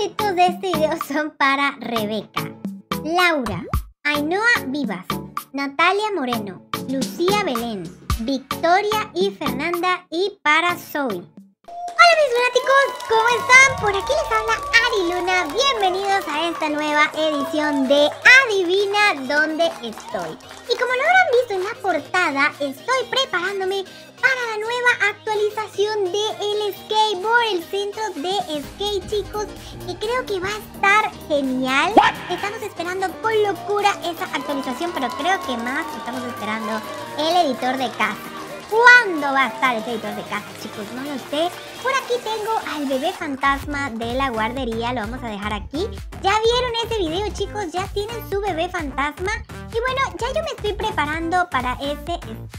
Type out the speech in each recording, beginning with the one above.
créditos de este video son para Rebeca, Laura, Ainhoa Vivas, Natalia Moreno, Lucía Belén, Victoria y Fernanda y para Zoe. Hola mis lunáticos, ¿cómo están? Por aquí les habla Ari Luna. Bienvenidos a esta nueva edición de Adivina dónde estoy. Y como lo habrán visto en la portada, estoy preparándome para la nueva actualización del skateboard, el centro de skate, chicos, y creo que va a estar genial. Estamos esperando con locura esa actualización, pero creo que más estamos esperando el editor de casa. ¿Cuándo va a estar el editor de casa, chicos? No lo sé. Por aquí tengo al bebé fantasma de la guardería. Lo vamos a dejar aquí. ¿Ya vieron ese video, chicos? Ya tienen su bebé fantasma. Y bueno, ya yo me estoy preparando para este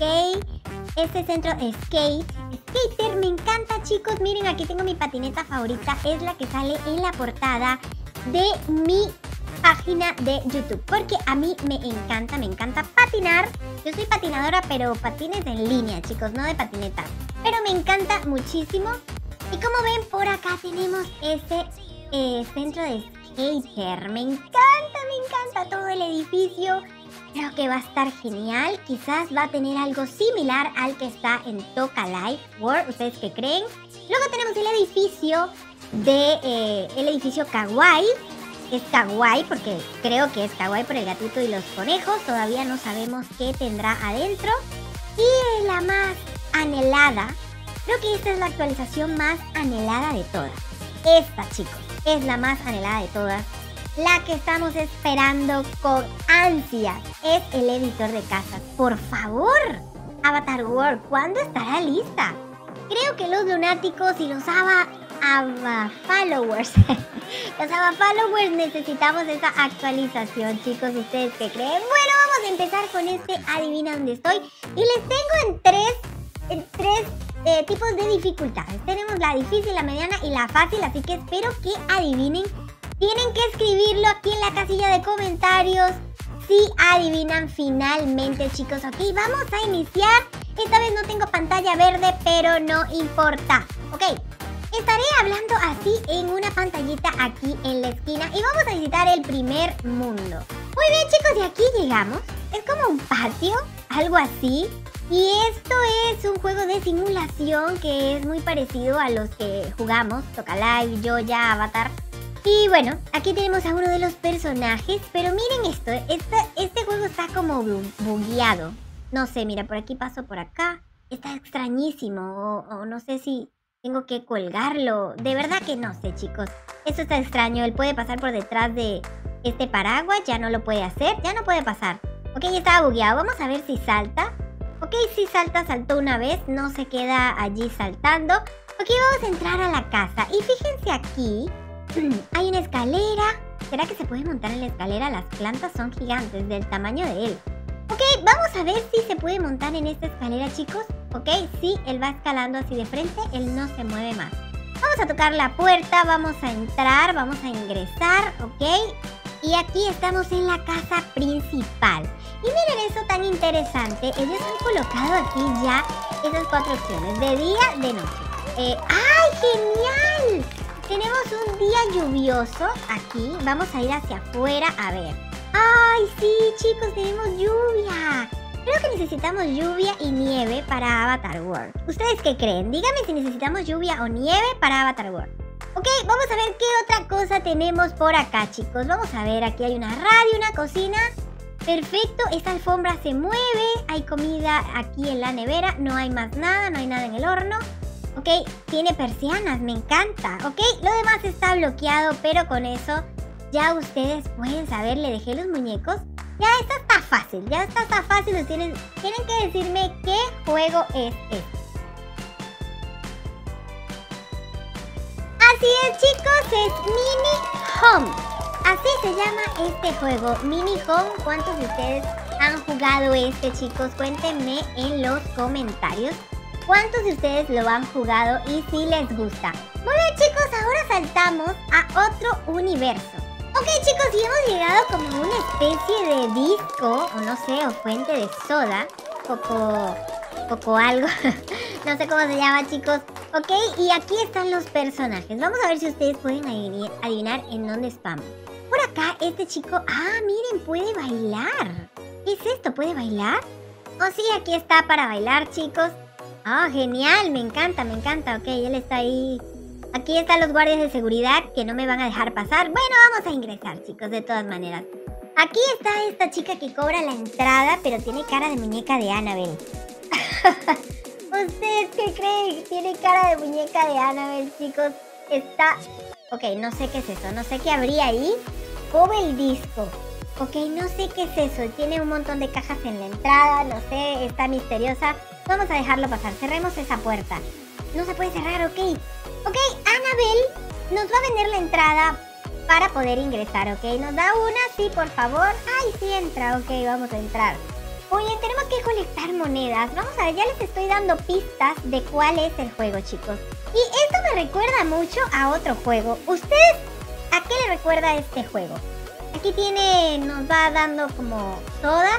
centro de skate. Skater, me encanta, chicos. Miren, aquí tengo mi patineta favorita. Es la que sale en la portada de mi página de YouTube, porque a mí me encanta patinar. Yo soy patinadora, pero patines en línea, chicos, no de patineta. Pero me encanta muchísimo. Y como ven, por acá tenemos este centro de skater. Me encanta todo el edificio. Creo que va a estar genial. Quizás va a tener algo similar al que está en Toca Life World. ¿Ustedes qué creen? Luego tenemos el edificio el edificio Kawaii. Es kawaii porque creo que es kawaii por el gatito y los conejos. Todavía no sabemos qué tendrá adentro. Y la más anhelada, creo que esta es la actualización más anhelada de todas. Esta, chicos, es la más anhelada de todas. La que estamos esperando con ansia es el editor de casas. Por favor, Avatar World, ¿cuándo estará lista? Creo que los lunáticos y los followers los followers necesitamos esa actualización, chicos. ¿Ustedes qué creen? Bueno, vamos a empezar con este Adivina dónde estoy. Y les tengo en tres tipos de dificultades. Tenemos la difícil, la mediana y la fácil. Así que espero que adivinen. Tienen que escribirlo aquí en la casilla de comentarios si adivinan finalmente, chicos. Ok, vamos a iniciar. Esta vez no tengo pantalla verde, pero no importa. Ok, estaré hablando así en una pantallita aquí en la esquina y vamos a visitar el primer mundo. Muy bien, chicos, y aquí llegamos. Es como un patio, algo así. Y esto es un juego de simulación que es muy parecido a los que jugamos, Toca Life, Yoya, Avatar. Y bueno, aquí tenemos a uno de los personajes, pero miren esto, este juego está como bugueado. No sé, mira, por aquí paso por acá. Está extrañísimo, o no sé si tengo que colgarlo. De verdad que no sé, chicos. Esto está extraño, él puede pasar por detrás de este paraguas, ya no lo puede hacer, ya no puede pasar. Ok, ya estaba bugueado, vamos a ver si salta. Ok, si salta, saltó una vez, no se queda allí saltando. Ok, vamos a entrar a la casa y fíjense aquí. Hay una escalera. ¿Será que se puede montar en la escalera? Las plantas son gigantes, del tamaño de él. Ok, vamos a ver si se puede montar en esta escalera, chicos. Ok, sí, él va escalando así de frente, él no se mueve más. Vamos a tocar la puerta, vamos a entrar, vamos a ingresar, ok. Y aquí estamos en la casa principal. Y miren eso tan interesante, ellos han colocado aquí ya esas 4 opciones, de día, de noche. ¡Ay, genial! Tenemos un día lluvioso aquí. Vamos a ir hacia afuera a ver. ¡Ay, sí, chicos! Tenemos lluvia. Creo que necesitamos lluvia y nieve para Avatar World. ¿Ustedes qué creen? Díganme si necesitamos lluvia o nieve para Avatar World. Ok, vamos a ver qué otra cosa tenemos por acá, chicos. Vamos a ver, aquí hay una radio, una cocina. Perfecto, esta alfombra se mueve. Hay comida aquí en la nevera. No hay más nada, no hay nada en el horno. Ok, tiene persianas, me encanta. Ok, lo demás está bloqueado, pero con eso ya ustedes pueden saber. Le dejé los muñecos. Ya esta está fácil, ya esta está fácil. Ustedes tienen que decirme qué juego es este. Así es, chicos, es Mini Home. Así se llama este juego, Mini Home. ¿Cuántos de ustedes han jugado este, chicos? Cuéntenme en los comentarios. ¿Cuántos de ustedes lo han jugado y si les gusta? Muy bien, chicos, ahora saltamos a otro universo. Ok, chicos, y hemos llegado como a una especie de disco, o no sé, o fuente de soda. Coco algo. No sé cómo se llama, chicos. Ok, y aquí están los personajes. Vamos a ver si ustedes pueden adivinar en dónde estamos. Por acá, este chico... Ah, miren, puede bailar. ¿Qué es esto? ¿Puede bailar? Oh, sí, aquí está para bailar, chicos. Ah, genial, me encanta, me encanta. Ok, él está ahí. Aquí están los guardias de seguridad que no me van a dejar pasar. Bueno, vamos a ingresar, chicos, de todas maneras. Aquí está esta chica que cobra la entrada, pero tiene cara de muñeca de Annabelle. ¿Ustedes qué creen? Tiene cara de muñeca de Annabelle, chicos. Está... Ok, no sé qué es eso. No sé qué habría ahí. Pobre disco. Ok, no sé qué es eso. Tiene un montón de cajas en la entrada. No sé, está misteriosa. Vamos a dejarlo pasar. Cerremos esa puerta. No se puede cerrar, ok. Ok, Annabelle nos va a vender la entrada para poder ingresar, ok. Nos da una, sí, por favor. Ay, sí entra, ok, vamos a entrar. Oye, tenemos que colectar monedas. Vamos a ver, ya les estoy dando pistas de cuál es el juego, chicos. Y esto me recuerda mucho a otro juego. ¿Ustedes a qué le recuerda este juego? Aquí nos va dando como sodas,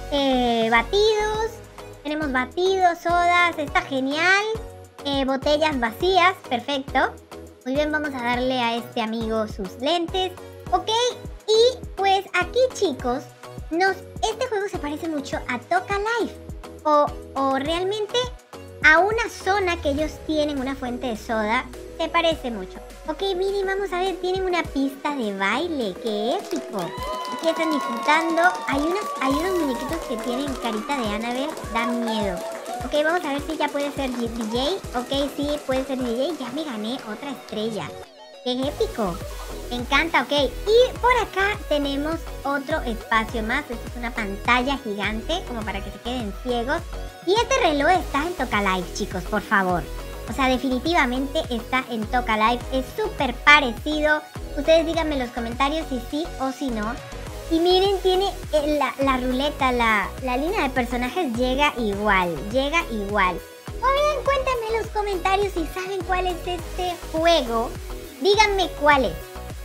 batidos. Tenemos batidos, sodas, está genial. Botellas vacías, perfecto. Muy bien, vamos a darle a este amigo sus lentes. Ok, y pues aquí, chicos, este juego se parece mucho a Toca Life. O realmente a una zona que ellos tienen, una fuente de soda. Se parece mucho. Ok, miren, vamos a ver, tienen una pista de baile. ¡Qué épico! Aquí están disfrutando. Hay unos muñequitos que tienen carita de Annabelle. Da miedo. Ok, vamos a ver si ya puede ser DJ. Ok, sí, puede ser DJ. Ya me gané otra estrella. ¡Qué épico! Me encanta, ok. Y por acá tenemos otro espacio más. Esto es una pantalla gigante, como para que se queden ciegos. Y este reloj está en Toca Life, chicos, por favor. O sea, definitivamente está en Toca Life. Es súper parecido. Ustedes díganme en los comentarios si sí o si no. Y miren, tiene la ruleta, la línea de personajes llega igual. Llega igual. O bien, cuéntenme en los comentarios si saben cuál es este juego. Díganme cuál es.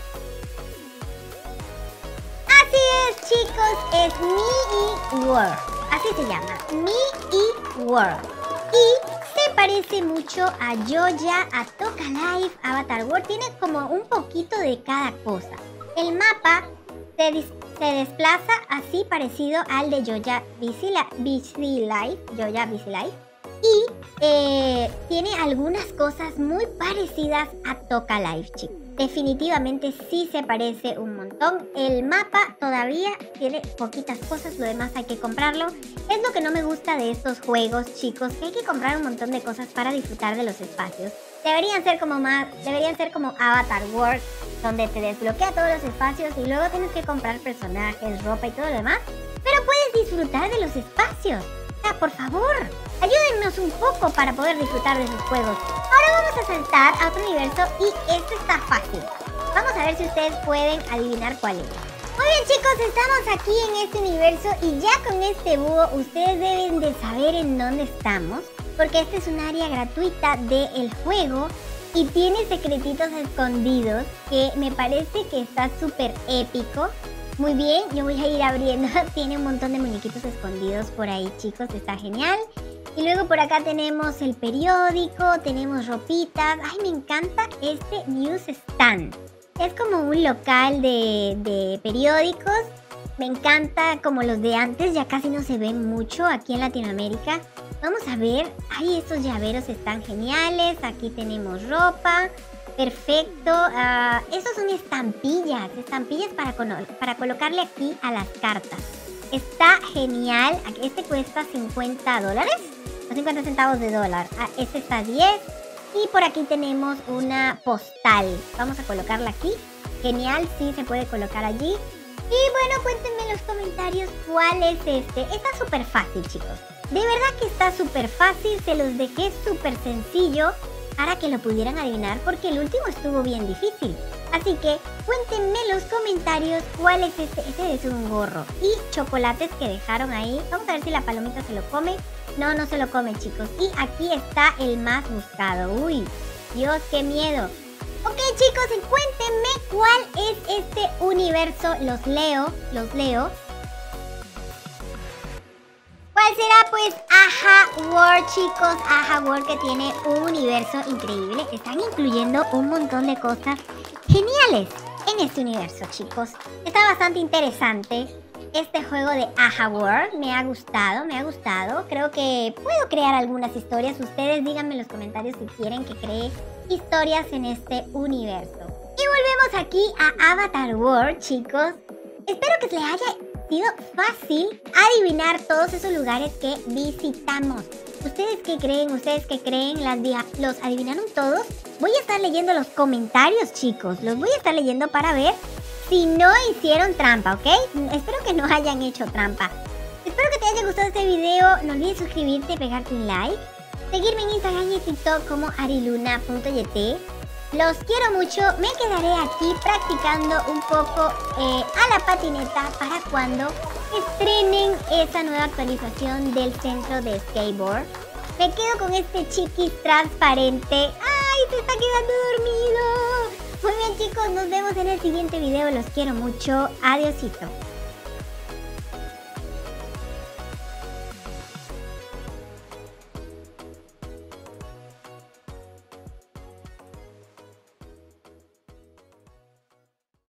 Así es, chicos. Es Me World. Así se llama. Me World. Y se parece mucho a Joja, a Toca Life, Avatar World. Tiene como un poquito de cada cosa. El mapa se desplaza así parecido al de Joja Bizarre Life. Joja Bizarre Life. Y tiene algunas cosas muy parecidas a Toca Life, chicos. Definitivamente sí se parece un montón. El mapa todavía tiene poquitas cosas, lo demás hay que comprarlo. Es lo que no me gusta de estos juegos, chicos, que hay que comprar un montón de cosas para disfrutar de los espacios. Deberían ser como Avatar World, donde te desbloquea todos los espacios y luego tienes que comprar personajes, ropa y todo lo demás. Pero puedes disfrutar de los espacios. O sea, por favor, ayúdennos un poco para poder disfrutar de sus juegos. Ahora vamos a saltar a otro universo y este está fácil. Vamos a ver si ustedes pueden adivinar cuál es. Muy bien, chicos, estamos aquí en este universo y ya con este búho ustedes deben de saber en dónde estamos, porque este es un área gratuita del juego y tiene secretitos escondidos que me parece que está súper épico. Muy bien, yo voy a ir abriendo. Tiene un montón de muñequitos escondidos por ahí, chicos. Está genial. Y luego por acá tenemos el periódico, tenemos ropitas. Ay, me encanta este newsstand. Es como un local de periódicos. Me encanta como los de antes. Ya casi no se ven mucho aquí en Latinoamérica. Vamos a ver. Ay, estos llaveros están geniales. Aquí tenemos ropa. Perfecto. Estos son estampillas para colocarle aquí a las cartas. Está genial. Este cuesta $50 o 50 centavos de dólar. Este está a 10. Y por aquí tenemos una postal. Vamos a colocarla aquí. Genial, sí se puede colocar allí. Y bueno, cuéntenme en los comentarios cuál es este. Está súper fácil, chicos. De verdad que está súper fácil. Se los dejé súper sencillo para que lo pudieran adivinar, porque el último estuvo bien difícil. Así que cuéntenme en los comentarios cuál es este. Este es un gorro y chocolates que dejaron ahí. Vamos a ver si la palomita se lo come. No, no se lo come, chicos. Y aquí está el más buscado. Uy, Dios, qué miedo. Ok, chicos, y cuéntenme cuál es este universo. Los leo. ¿Cuál será? Pues Aja World, chicos. Aja World, que tiene un universo increíble. Están incluyendo un montón de cosas geniales en este universo, chicos. Está bastante interesante este juego de Aja World. Me ha gustado, me ha gustado. Creo que puedo crear algunas historias. Ustedes díganme en los comentarios si quieren que cree historias en este universo. Y volvemos aquí a Avatar World, chicos. Espero que les haya sido fácil adivinar todos esos lugares que visitamos. ¿Ustedes qué creen? ¿Ustedes qué creen? ¿Los adivinaron todos? Voy a estar leyendo los comentarios, chicos. Los voy a estar leyendo para ver si no hicieron trampa, ¿ok? Espero que no hayan hecho trampa. Espero que te haya gustado este video. No olvides suscribirte y pegarte un like. Seguirme en Instagram y TikTok como ariluna.yt. Los quiero mucho. Me quedaré aquí practicando un poco a la patineta para cuando estrenen esa nueva actualización del centro de skateboard. Me quedo con este chiquis transparente. ¡Ay, se está quedando dormido! Muy bien, chicos, nos vemos en el siguiente video. Los quiero mucho. Adiósito.